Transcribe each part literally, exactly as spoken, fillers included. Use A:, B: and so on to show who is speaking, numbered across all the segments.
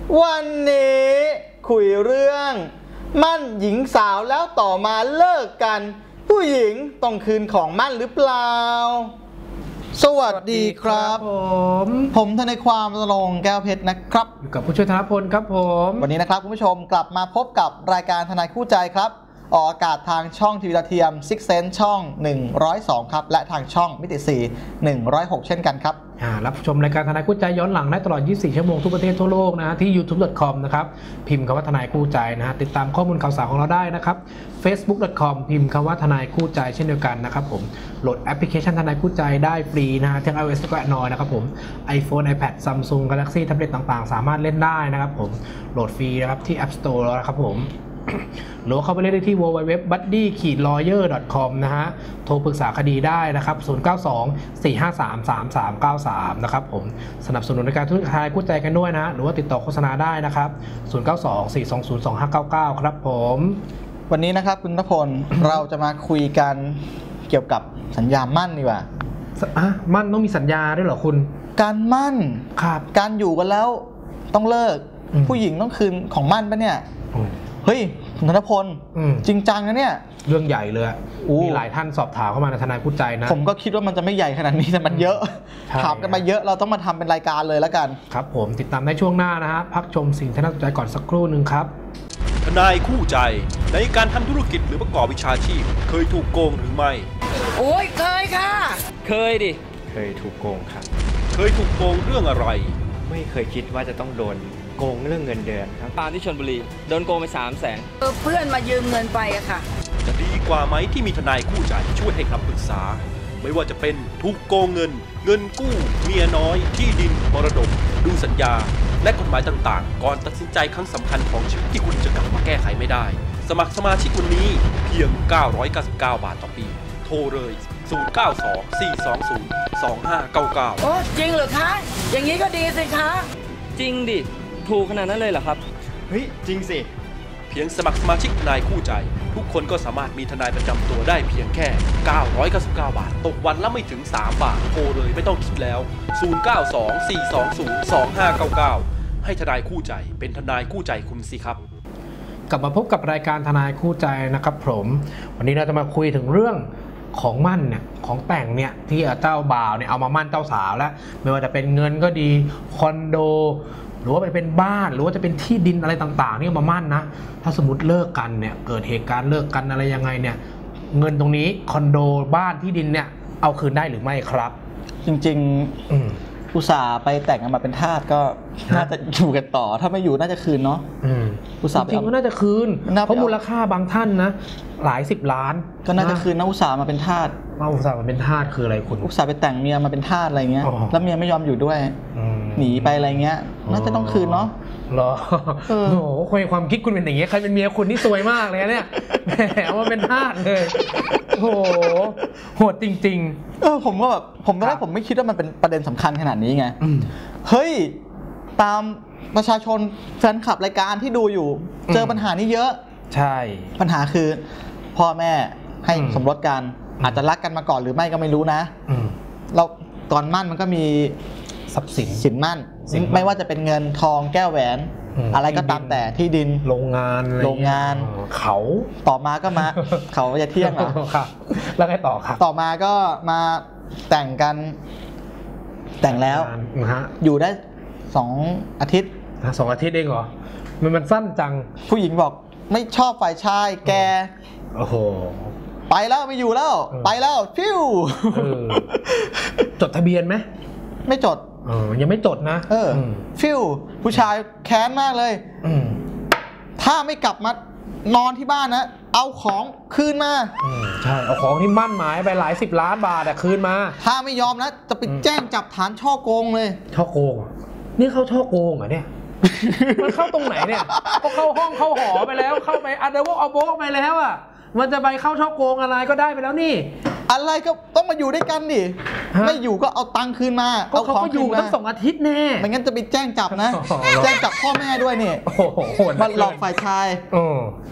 A: วันนี้คุยเรื่องมั่นหญิงสาวแล้วต่อมาเลิกกันผู้หญิงต้องคืนของมั่นหรือเปล่าสวัสดีครับผมผมทนายความณรงค์แก้วเพชรนะครับ
B: อยู่กับผู้ช่วยธนพลครับผม
A: วันนี้นะครับคุณผู้ชมกลับมาพบกับรายการทนายคู่ใจครับออกอากาศทางช่องทีวีดาวเทียม Six Sense ช่องหนึ่งร้อยสองครับและทางช่องมิติสี่ หนึ่งร้อยหกเช่นกันครับ
B: รับชมรายการทนายคู่ใจย้อนหลังได้ตลอดยี่สิบสี่ชั่วโมงทุกประเทศทั่วโลกนะที่ ยูทูบ ดอท คอม นะครับพิมพ์คำว่าทนายคู่ใจนะฮะติดตามข้อมูลข่าวสารของเราได้นะครับ เฟซบุ๊ก ดอท คอม พิมพ์คำว่าทนายคู่ใจเช่นเดียวกันนะครับผมโหลดแอปพลิเคชันทนายคู่ใจได้ฟรีนะฮะทั้ง ไอ โอ เอส และ Android นะครับผม iPhone iPad Samsung Galaxy แท็บเล็ตต่างๆสามารถเล่นได้นะครับผมโหลดฟรีนะครับที่ App Store แล้วนะครับผมหรือเข้าไปเล่นได้ที่ ดับเบิลยู ดับเบิลยู ดับเบิลยู ดอท บัดดี้ ลอเยอร์ ดอท คอม นะฮะโทรปรึกษาคดีได้นะครับศูนย์ เก้า สอง สี่ ห้า สาม สาม สาม เก้า สามนะครับผมสนับสนุนในการทุนทนายคู่ใจกันด้วยนะหรือว่าติดต่อโฆษณาได้นะครับศูนย์ เก้า สอง สี่ สอง ศูนย์ สอง ห้า เก้า เก้าครับผม
A: วันนี้นะครับคุณณพล เราจะมาคุยกันเกี่ยวกับสัญญามั่นดีกว่า
B: อ่ะมั่นต้องมีสัญญาด้วยเหรอคุณ
A: การมั่นครับการอยู่กันแล้วต้องเลิกผู้หญิงต้องคืนของมั่นปะเนี่ยเฮ้ยณพลจริงจังนะเนี่ย
B: เรื่องใหญ่เลยมีหลายท่านสอบถามเข้ามาในทนายคู่ใจนะ
A: ผมก็คิดว่ามันจะไม่ใหญ่ขนาดนี้แต่มันเยอะถามกันมาเยอะเราต้องมาทำเป็นรายการเลยแล้วกัน
B: ครับผมติดตามในช่วงหน้านะฮะพักชมสิ่งที่น่าสนใจก่อนสักครู่หนึ่งครับ
C: ทนายคู่ใจในการทำธุรกิจหรือประกอบวิชาชีพเคยถูกโกงหรือไม่
D: โอ้ยเคยค่ะ
E: เคยดิเคยถูกโกงครับ
C: เคยถูกโกงเรื่องอะไร
E: ไม่เคยคิดว่าจะต้องโดนโกงเรื่องเงินเดือนครับ
F: ตามที่ชลบุรีโดนโกงไปสามแสน
D: เพื่อนมายืมเงินไปอะค่ะ
C: จะดีกว่าไหมที่มีทนายคู่ใจช่วยให้คำปรึกษาไม่ว่าจะเป็นถูกโกงเงินเงินกู้เมียน้อยที่ดินมรดกดูสัญญาและกฎหมายต่างๆก่อนตัดสินใจครั้งสำคัญของชีวิตที่คุณจะกลับมาแก้ไขไม่ได้สมัครสมาชิกวันนี้เพียงเก้าร้อยเก้าสิบเก้าบาทต่อปีโทรเลยศูนย์ เก้า สอง สี่ สอง ศูนย์ สอง ห้า เก้า เก้า
D: โอ้จริงเหรอคะอย่างนี้ก็ดีสิคะ
F: จริงดิถูกขนาดนั้นเลยเหรอครับ
E: เฮ้ยจริงสิ
C: เพียงสมัครสมาชิกทนายคู่ใจทุกคนก็สามารถมีทนายประจำตัวได้เพียงแค่เก้าร้อยเก้าสิบเก้าบาทตกวันละไม่ถึงสามบาทโทรเลยไม่ต้องคิดแล้วศูนย์ เก้า สอง สี่ สอง ศูนย์ สอง ห้า เก้า เก้าให้ทนายคู่ใจเป็นทนายคู่ใจคุณสิครับ
B: กลับมาพบกับรายการทนายคู่ใจนะครับผมวันนี้เราจะมาคุยถึงเรื่องของมั่นเนี่ยของแต่งเนี่ยที่เจ้าบ่าวเนี่ยเอามามั่นเจ้าสาวแล้วไม่ว่าจะเป็นเงินก็ดีคอนโดหรือว่าไปเป็นบ้านหรือว่าจะเป็นที่ดินอะไรต่างๆนี่มามั่นนะถ้าสมมติเลิกกันเนี่ยเกิดเหตุการณ์เลิกกันอะไรยังไงเนี่ยเงินตรงนี้คอนโดบ้านที่ดินเนี่ยเอาคืนได้หรือไม่ครับ
A: จริงๆอุตส่าห์ไปแต่งกันมาเป็นทาสก็น่าจะอยู่กันต่อถ้าไม่อยู่น่าจะคืนเนาะ
B: อุตส่าห์จริงก็น่าจะคืนเพราะมูลค่าบางท่านนะหลายสิบล้าน
A: ก็น่าจะคืนนะอุตส่าห์มาเป็นทาส
B: มาอุตส่าห์มาเป็นทาสคืออะไรคุณ
A: อุตส่าห์ไปแต่งเมียมาเป็นทาสอะไรเงี้ยแล้วเมียไม่ยอมอยู่ด้วยหนีไปอะไรเงี้ยน่าจะต้องคืนเนาะ
B: เหรอโอ้โหความคิดคุณเป็นอย่างเงี้ยใครเป็นเมียคุณนี่ซวยมากเลยเนี่ยแหมว่าเป็นทาสเลยโอ้โหโหดจริง
A: ๆเออผมก็แบบผมตอนแรกผมไม่คิดว่ามันเป็นประเด็นสำคัญขนาดนี้ไงเฮ้ยตามประชาชนแฟนคลับรายการที่ดูอยู่เจอปัญหานี้เยอะ
B: ใช่
A: ปัญหาคือพ่อแม่ให้สมรสกันอาจจะรักกันมาก่อนหรือไม่ก็ไม่รู้นะเราตอนมั่นมันก็มี
B: ทรัพย์สิน
A: สินมั่นไม่ว่าจะเป็นเงินทองแก้วแหวนอะไรก็ตามแต่ที่ดิน
B: โรงงาน
A: โรงงาน
B: เขา
A: ต่อมาก็มาเขาจะเที่ยงเหรอ
B: ครับแล้วไงต่อครับ
A: ต่อมาก็มาแต่งกันแต่งแล้วอยู่ได้สองอาทิตย์
B: สองอาทิตย์เองเหรอมันมันสั้นจัง
A: ผู้หญิงบอกไม่ชอบฝ่ายชายแก
B: โอ้โห
A: ไปแล้วไม่อยู่แล้วไปแล้วฟิว
B: จดทะเบียนไหม
A: ไม่จด
B: เออยังไม่จดนะ
A: เออฟิวผู้ชายแค้นมากเลยถ้าไม่กลับมานอนที่บ้านนะเอาของคืนมา
B: ใช่เอาของที่มั่นหมายไปหลายสิบล้านบาทอะคืนมา
A: ถ้าไม่ยอมนะจะไปแจ้งจับฐานช่อโกงเลย
B: ช่อโกงนี่เขาช่อโกงเหรอเนี่ยมันเข้าตรงไหนเนี่ยก็เข้าห้องเข้าหอไปแล้วเข้าไปอันเดอร์วอล์กเอาโบ๊กไปแล้วอะมันจะไปเข้าช่อโกงอะไรก็ได้ไปแล้วนี่
A: อะไรก็ต้องมาอยู่ด้วยกันดิไม่อยู่ก็เอาตังค์คืนมา
B: เอาของคืนมาอยู่ตั้งสองอาทิตย์แน่
A: ไม่งั้นจะไปแจ้งจับนะแจ้งจับพ่อแม่ด้วยนี่มันหลอกฝ่ายชาย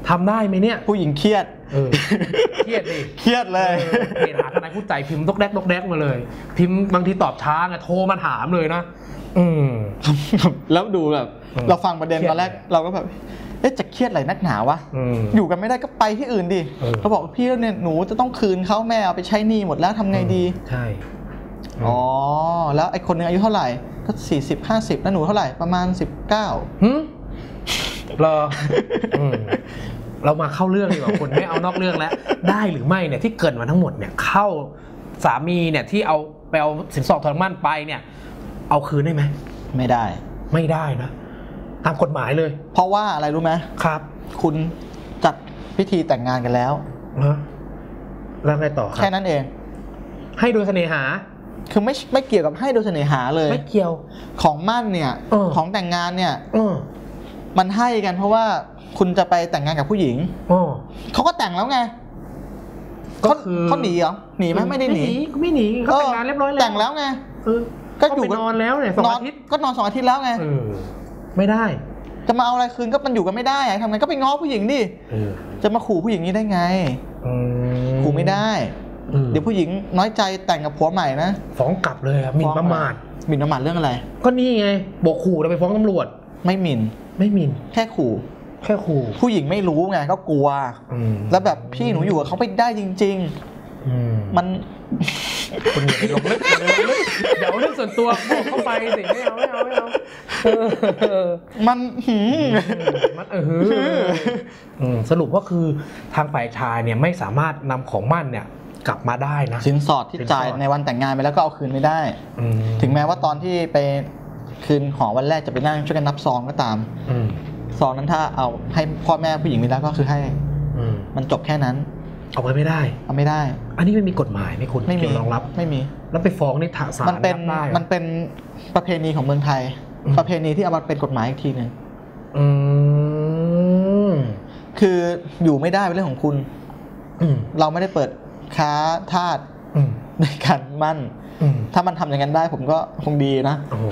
B: ทำได้ไหมเนี่ย
A: ผู้หญิงเครียด
B: เออเครียดดิ
A: เครียดเลย
B: เพจหาทนายคู่ใจพิมพ์ตกแดกตกแดกมาเลย พิมพ์บางทีตอบช้าไงโทรมาถามเลยนะอืม
A: แล้วดูแบบ
B: อืม
A: เราฟังประเด็น
B: เครียด
A: ตอนแรกเราก็แบบเอ๊ะจะเครียดอะไรนักหนาวะ
B: อืม
A: อยู่กันไม่ได้ก็ไปที่อื่นดิ
B: เออ
A: เขาบอกพี่เนี่ยหนูจะต้องคืนเขาแม่เอาไปใช้หนี้หมดแล้วทำไงดี
B: ใช่
A: อ๋อแล้วไอ้คนนึงอายุเท่าไหร่ก็สี่สิบห้าสิบแล้วหนูเท่าไหร่ประมาณสิบเก้า
B: หึรออืมเรามาเข้าเรื่องดีกว่าคนไม่เอานอกเรื่องแล้ว ได้หรือไม่เนี่ยที่เกิดมาทั้งหมดเนี่ยเข้าสามีเนี่ยที่เอาไปเอาสินสอดทองมั่นไปเนี่ย เอาคืนได้ไหม
A: ไม่ได้
B: ไม่ได้นะตามกฎหมายเลย
A: เพราะว่าอะไรรู้ไหม
B: ครับ
A: คุณจัดพิธีแต่งงานกันแล้ว
B: ฮะแล้วไงต่อครั
A: แค่
B: บ
A: นั้นเอง
B: ให้โดยเสน่หา
A: คือไม่ไม่เกี่ยวกับให้โดยเสน่หาเลย
B: ไม่เกี่ยว
A: ของมั่นเนี่ย
B: เออ
A: ของแต่งงานเนี่ย
B: เออ
A: มันให้กันเพราะว่าคุณจะไปแต่งงานกับผู้หญิง
B: อ๋อ
A: เขาก็แต่งแล้วไง
B: ก็
A: เขา
B: คือ
A: เขาหนีเหรอหนีไหมไม่ได้หนี
B: ไม่หนีเขาแต่งงานเรียบร้อยแล้ว
A: แต่งแล้วไง
B: เออ
A: ก็
B: ก็
A: อยู่
B: อยู่นอนแล้วเนี่ยสอง
A: นอน
B: อาทิตย์
A: ก็นอนสองอาทิตย์แล้วไง
B: เออไม่ได้
A: จะมาเอาอะไรคืนก็มันอยู่กันไม่ได้อะทำไงก็ไปง้อผู้หญิงดิ
B: เออ
A: จะมาขู่ผู้หญิงนี้ได้ไง
B: อืม
A: ขู่ไม่ได้
B: อืม
A: เดี๋ยวผู้หญิงน้อยใจแต่งกับผัวใหม่นะ
B: ฟ้องกลับเลยอะหมิ่นประมาท
A: หมิ่นประมาทเรื่องอะไร
B: ก็นี่ไงบอกขู่เราไปฟ้องตำรวจ
A: ไม่หมิ่น
B: ไม่หมิ่น
A: แค่ขู่
B: แค่ขู่
A: ผู้หญิงไม่รู้ไงก็กลัว
B: อืม
A: แล้วแบบพี่หนูอยู่กับเขาไม่ได้จริง
B: อืม
A: ๆ มัน
B: คุณอย่าไปลงลึกอย่าไปลงลึกเดี๋ยวเอาเรื่องส่วนตัวบอกเข้าไปสิไม่เอาไม่เอาไม่เอาเออ
A: มันหืม
B: มันเออหืออืมสรุปก็คือทางฝ่ายชายเนี่ยไม่สามารถนำของมั่นเนี่ยกลับมาได้นะ
A: สินสอดที่
B: สินสอด
A: จ่ายในวันแต่งงานไปแล้วก็เอาคืนไม่ได้
B: อืม
A: ถึงแม้ว่าตอนที่ไปคืนหอวันแรกจะไปนั่งช่วยกันนับซองก็ตาม
B: อืม
A: ซองนั้นถ้าเอาให้พ่อแม่ผู้หญิงไปแล้วก็คือให้
B: อืม
A: มันจบแค่นั้น
B: เอาไปไม่ได้
A: เอาไม่ได้
B: อันนี้ไม่มีกฎหมายไหมคุณ
A: ไม่มี
B: เกี่ยวรองรับ
A: ไม่มี
B: แล้วไปฟ้องในทางศาล
A: มันเป็น
B: ได้หรอ
A: มันเป็นประเพณีของเมืองไทย
B: อืม
A: ประเพณีที่เอามาเป็นกฎหมายอีกทีหนึ่ง
B: อืม
A: คืออยู่ไม่ได้เป็นเรื่องของคุณ
B: อืม
A: เราไม่ได้เปิดค้าทาส
B: อืม
A: ในการมั่น
B: อืม
A: ถ้ามันทำอย่างนั้นได้ผมก็คงดีนะ
B: โอ้โห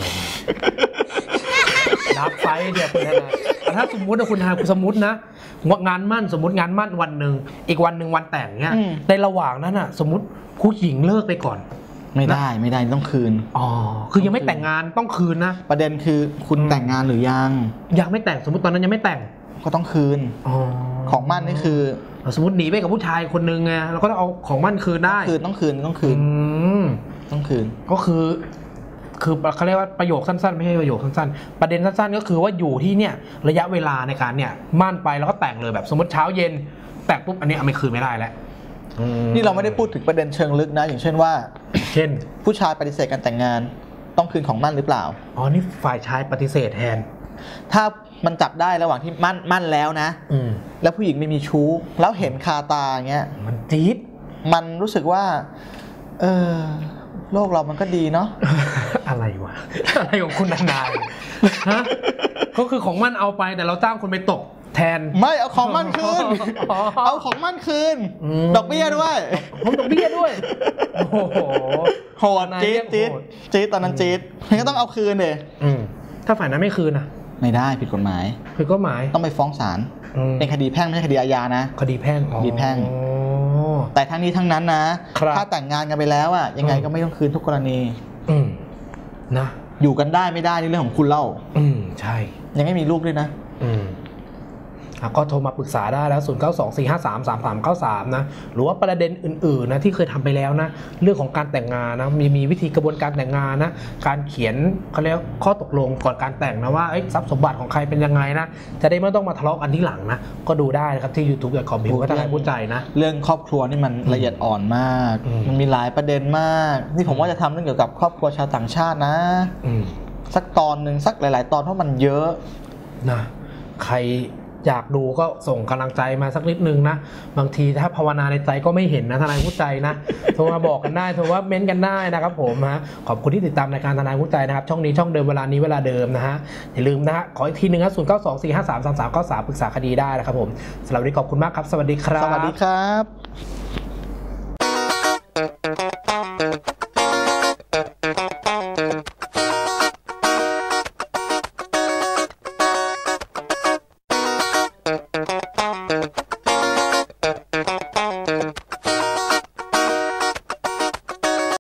B: รับไฟเดี๋ยวคุณทนายแต่ถ้าสมมตินะคุณทนายคุณสมมตินะงานมั่นสมมติงานมั่นวันหนึ่งอีกวันหนึ่งวันแต่งเนี่ย
A: อืม
B: ในระหว่างนั้นอ่ะ สมมติผู้หญิงเลิกไปก่อน
A: ไม่ได้ไม่ได้ต้องคืน
B: อ๋อคือยังไม่แต่งงานต้องคืนนะ
A: ประเด็นคือคุณ
B: อืม
A: แต่งงานหรือยัง
B: ยังไม่แต่งสมมติตอนนั้นยังไม่แต่ง
A: ก็ต้องคืน
B: อ๋อ
A: ของมั่นนี่คือ
B: สมมติหนีไปกับผู้ชายคนนึงไงเราก็ต้องเอาของมั่นคืนได้
A: คืนต้องคืนต้องคืน
B: อืม
A: ต้องคืน
B: ก็คือ คือเขาเรียกว่าประโยคสั้นๆไม่ใช่ประโยคสั้นๆประเด็นสั้นๆก็คือว่าอยู่ที่เนี่ยระยะเวลาในการเนี่ยมั่นไปแล้วก็แต่งเลยแบบสมมติเช้าเย็นแต่งปุ๊บอันนี้เอาไม่คืนไม่ได้แล้ว
A: นี่เราไม่ได้พูดถึงประเด็นเชิงลึกนะ อย่างเช่นว่า
B: เช่น
A: ผู้ชายปฏิเสธการแต่งงาน ต้องคืนของมั่นหรือเปล่า
B: อ๋อนี่ฝ่ายชายปฏิเสธแทน
A: ถ้ามันจับได้ระหว่างที่มั่นมั่นแล้วนะ
B: อืม
A: แล้วผู้หญิงไม่มีชู้ แล้วเห็นคาตาอย่างเงี้ย
B: มันจี๊ด
A: มันรู้สึกว่า เออโลกเรามันก็ดีเนาะ
B: อะไรวะ อะไรของคุณนายฮะก็คือของมั่นเอาไปแต่เราจ้างคนไปตกแทน
A: ไม่เอาของมั่นคืน
B: อ๋อ
A: เอาของมั่นคืน
B: อืม
A: ดอกเบี้ยด้วย
B: ผมดอกเบี้ยด้วย โอ้โห
A: โหดจี๊ดจี๊ดจี๊ดตอนนั้นจี๊ดมันก็ต้องเอาคืนเลย
B: อืมถ้าฝ่ายนั้นไม่คืนอ่ะ
A: ไม่ได้ผิดกฎหมาย
B: คือกฎหมาย
A: ต้องไปฟ้องศาล
B: อืม
A: เป็นคดีแพ่งไม่ใช่คดีอาญานะ
B: คดีแพ่งอ๋อ
A: คดีแพ่ง แต่ทั้งนี้ทั้งนั้นนะ
B: ครับ
A: ถ้าแต่งงานกันไปแล้วอะยังไง
B: อืม
A: ก็ไม่ต้องคืนทุกกรณี
B: อืมนะ
A: อยู่กันได้ไม่ได้นี่เรื่องของคุณเล่า
B: อืมใช่
A: ยังไม่มีลูกด้วยนะ
B: อืมอ่ะก็โทรมาปรึกษาได้แล้ว ศูนย์ เก้า สอง สี่ ห้า สาม สาม สาม เก้า สาม นะ หรือว่าประเด็นอื่นๆนะที่เคยทำไปแล้วนะ เรื่องของการแต่งงานนะ มีมีวิธีกระบวนการแต่งงานนะ การเขียนเขาเรียกข้อตกลงก่อนการแต่งนะว่าเอ้ยทรัพย์สมบัติของใครเป็นยังไงนะ จะได้ไม่ต้องมาทะเลาะกันที่หลังนะ ก็ดูได้นะครับที่ ยูทูบ ดอท คอม พิมพ์ก็ได้ผู้ใจนะ
A: เรื่องครอบครัวนี่มันละเอียดอ่อนมาก
B: อืม
A: มันมีหลายประเด็นมาก นี่ผมว่าจะทำเรื่องเกี่ยวกับครอบครัวชาวต่างชาตินะ
B: อืม
A: สักตอนหนึ่งสักหลาย ๆ ตอนเพราะมันเยอะ
B: นะใครอยากดูก็ส่งกำลังใจมาสักนิดนึงนะบางทีถ้าภาวนาในใจก็ไม่เห็นนะทนายผู้ใจนะโทรมาบอกกันได้โทรว่าเม้นกันได้นะครับผมฮะขอบคุณที่ติดตามรายการทนายผู้ใจนะครับช่องนี้ช่องเดิมเวลานี้เวลาเดิมนะฮะอย่าลืมนะฮะขออีกทีหนึ่งนะศูนย์ เก้า สอง สี่ ห้า สาม สาม สาม เก้า สามปรึกษาคดีได้นะครับผมสำหรับวันนี้ขอบคุณมากครับสวัสดีครับ
A: สวัสดีครับ